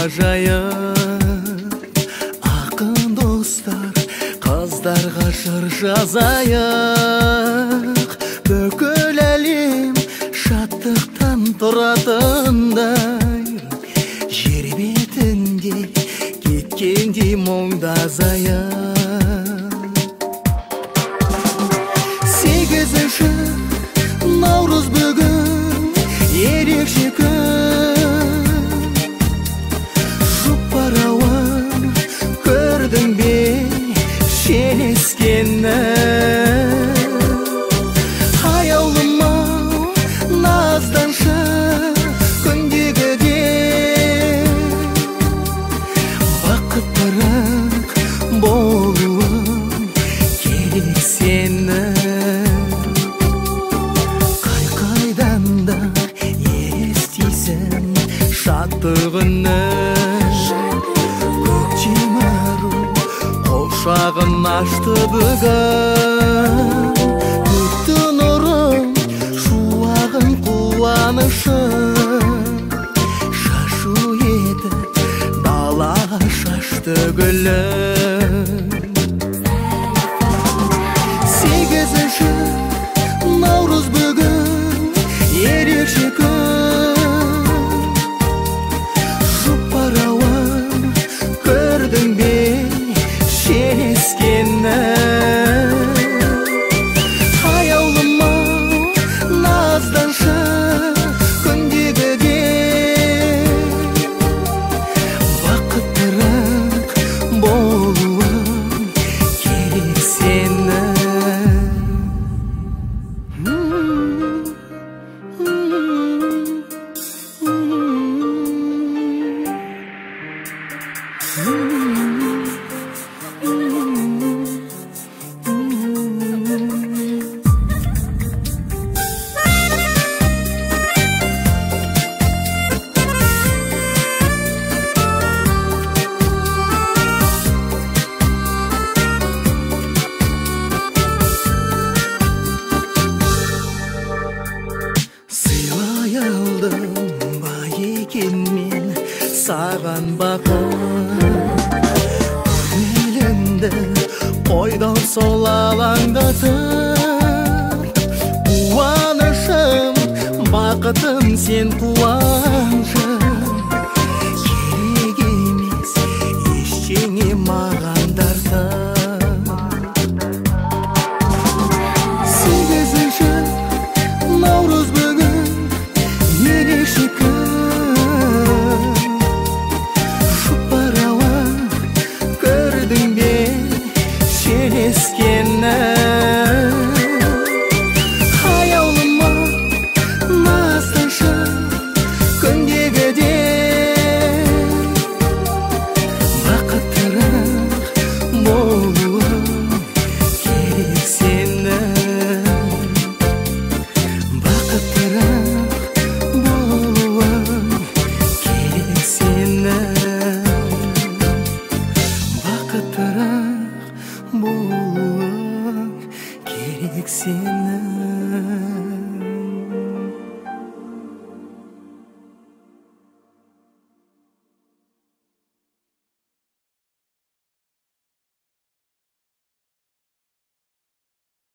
ажайып, ақын достар қыздарға жыр жазайық. Бүкіл әлем шаттықтан тұратындай, жер бетінде кеткендей мұңдазайық. 8 наурыз бүгін ерекше күн. Жұпар ауа көрдің бе шелескені? Аяулым ау назданшы күндегідей, бақыттырақ болуым керек сені. Шаттығыны көктем ару құшағын ашты бүгін. Төкті нұрын шуағын қуанышын, шашу етіп далаға шашты гүлін. 8 наурыз бүгін ерекше күн. Аяулым ау назданшы күндегідей, бақыттырақ болуым керек сені. Мен саған бақыт, көңілімді қойдың сол алаңдатып. Қуанышым, бақытым сен